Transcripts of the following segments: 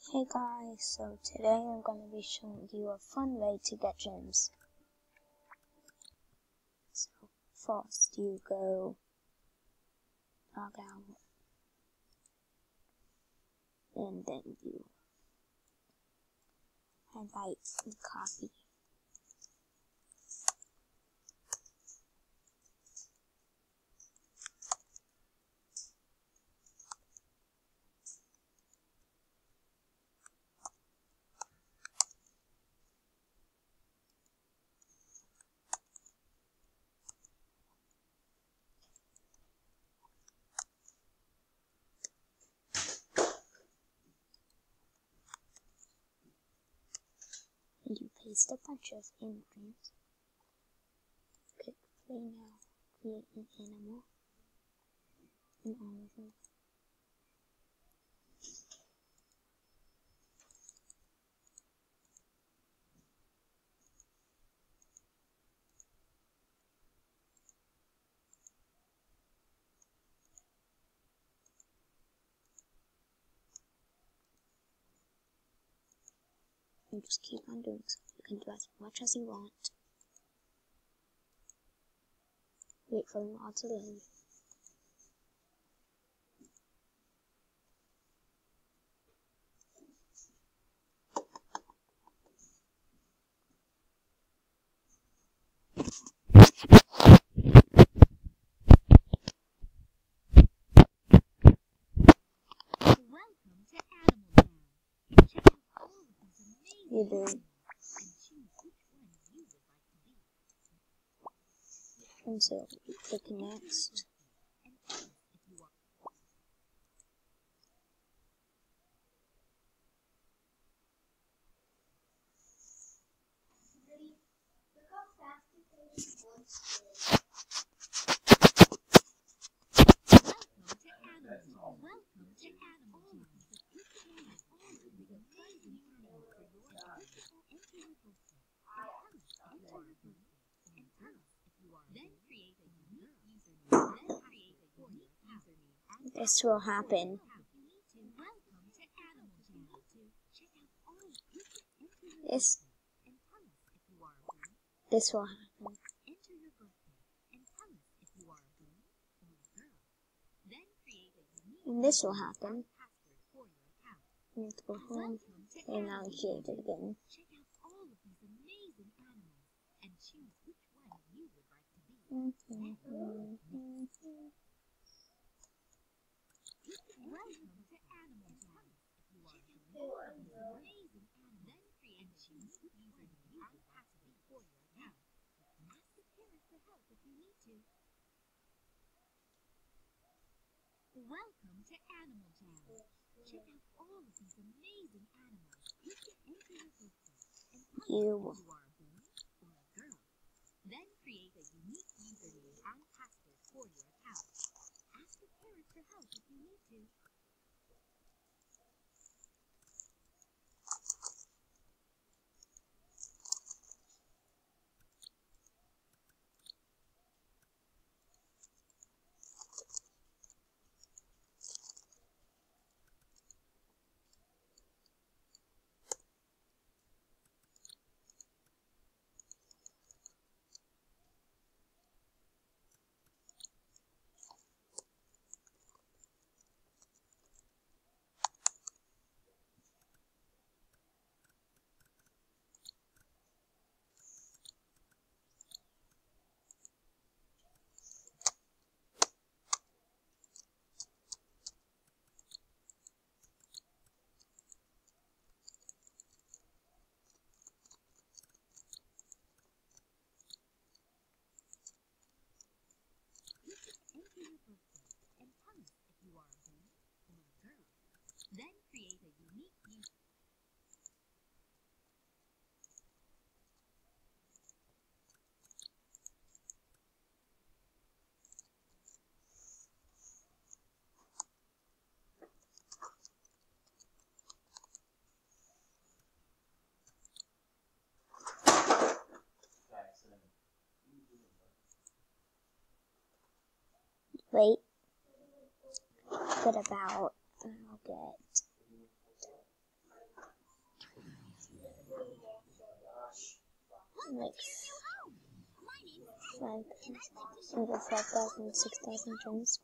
Hey guys, so today I'm going to be showing you a fun way to get gems. So first you go log out and then you highlight and copy. And you paste a bunch of imprints. Click play now, create an animal, and all of them. And just keep on doing so. You can do as much as you want. Wait for them all to load. You do. And so you click next. This will happen. This will happen. And this will happen. You have to go home and now create it again. Welcome to Animal Jam. Check out all of these amazing animals. Enter your birthday and tell us if you are a boy or a girl. Then create a unique username and password for your account. Ask your parents for help if you need to. Enter your birthday and tell us if you are a boy or a girl. Then create a unique username. Wait. What about, I'll get like 5,000, 6,000 gems.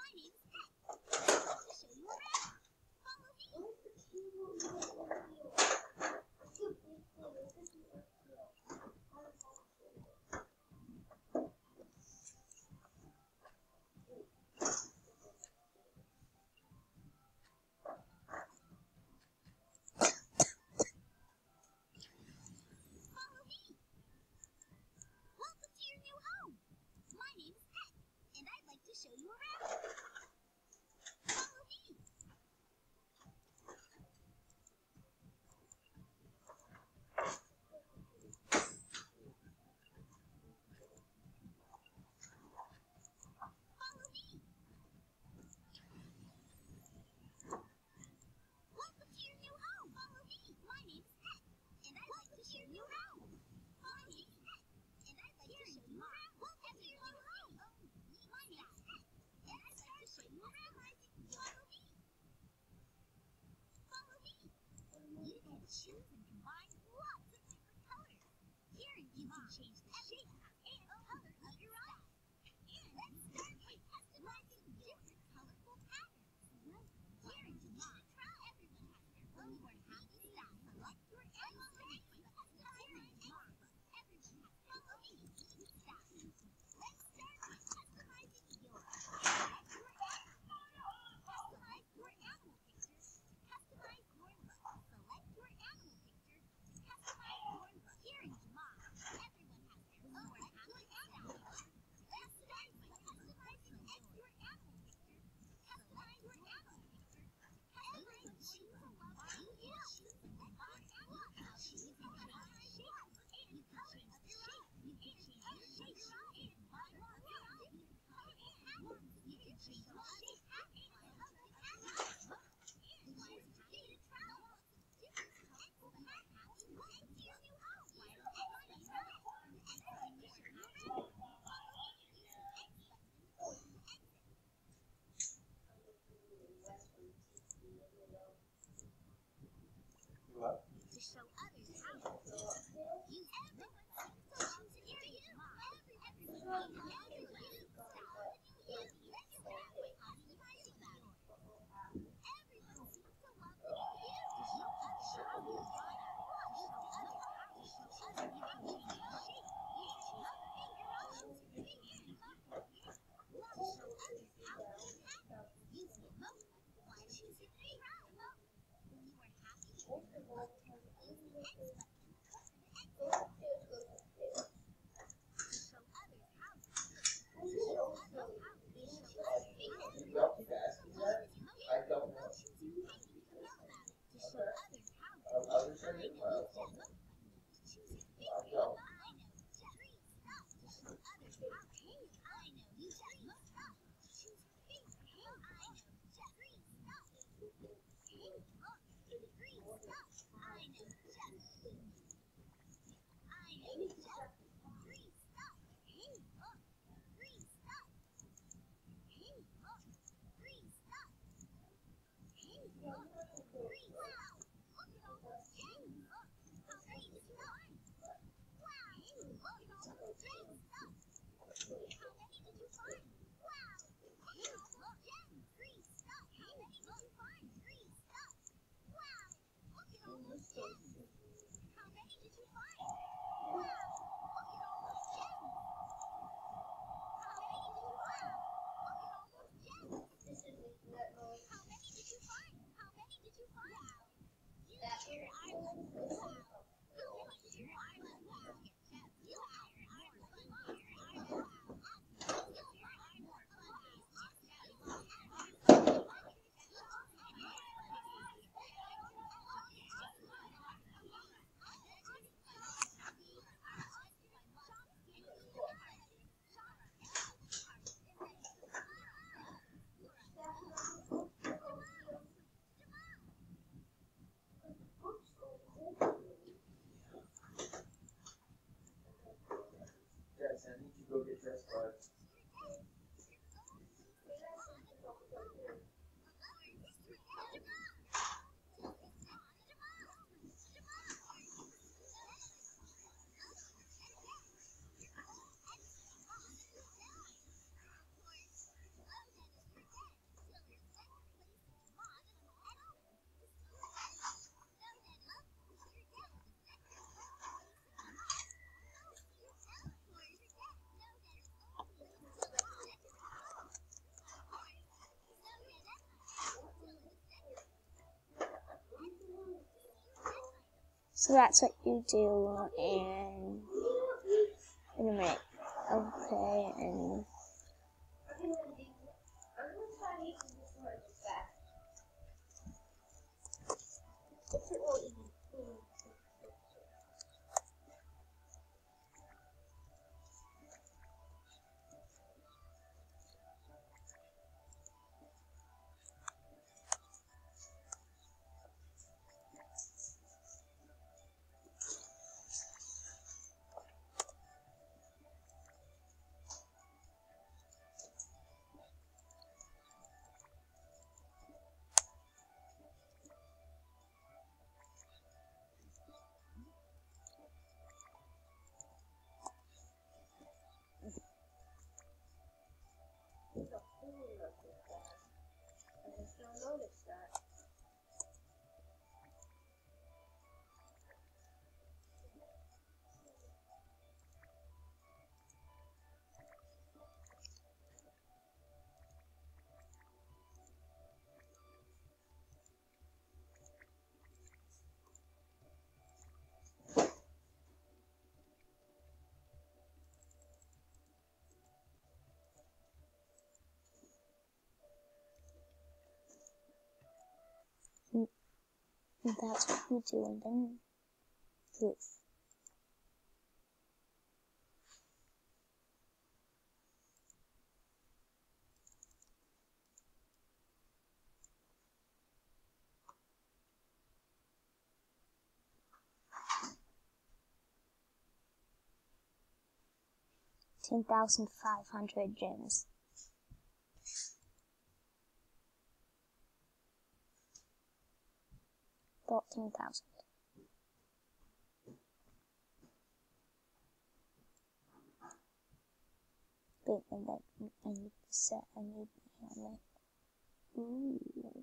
Choose and combine lots of different colors. Here you can change the shape and color of your eyes. And let's start by customizing different colorful patterns. Here in Japan, everyone has their own happy style. Select your animal shape and customize your mark. Everyone has their own unique style. Let's start by customizing yours. Select your animal picture to customize your look. Select your animal picture to customize your look. Here in Japan, everyone has their own happy style. Let's start by customizing your animal picture to customize your animal picture to customize choose a love you choose a love choose a color shape and color of your own. You can change the shape and buy more different color patterns. You can change the shape and color patterns. And choose to get a travel different colorful patterns. Welcome to your new home. Why don't everybody know? To show others how to use everyone seems to love to hear you. Everyone you style. Let's start by customizing yours. Everyone seems to love to hear you. To show others how to design. To show others how to show others you can change the shape and color in your own. To show others how to use the emoji. Why choose your favorite emoji? When you are happy, use the X button. To show others how to show others how to show others to show others how to choose your favorite. I know free stuff to show others how to I know you free stuff to choose your favorite. I know free stuff. Hey, look, free stuff. I know just I know just free stuff. Hey, look, free stuff. Hey, look, free stuff. Hey, look, free wow. Look at all those gems. Look, how many did you find? Wow. Hey, look at all those gems. How many did you find? Wow. Look at all those gems. Free stuff. How many did you find? Free stuff. Wow. Look at all those gems. How many did you find? Wow. Look at all those gems. How many did you find? Look at all those gems. How many did you find? How many did you find? Wow. You your island. Wow. How many did your island? Wow. You have your island. Wow. Your island. Wow. Your island. So that's what you do in a minute. Okay, and Notice that. that's what you do, and then proof. $10,500 gems. About 10,000. But and then I need to set a new helmet. Ooh.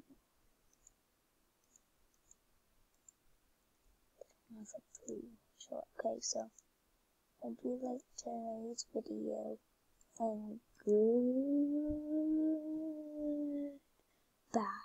That's a clue. Sure. Okay, so if you like today's video, and goodbye.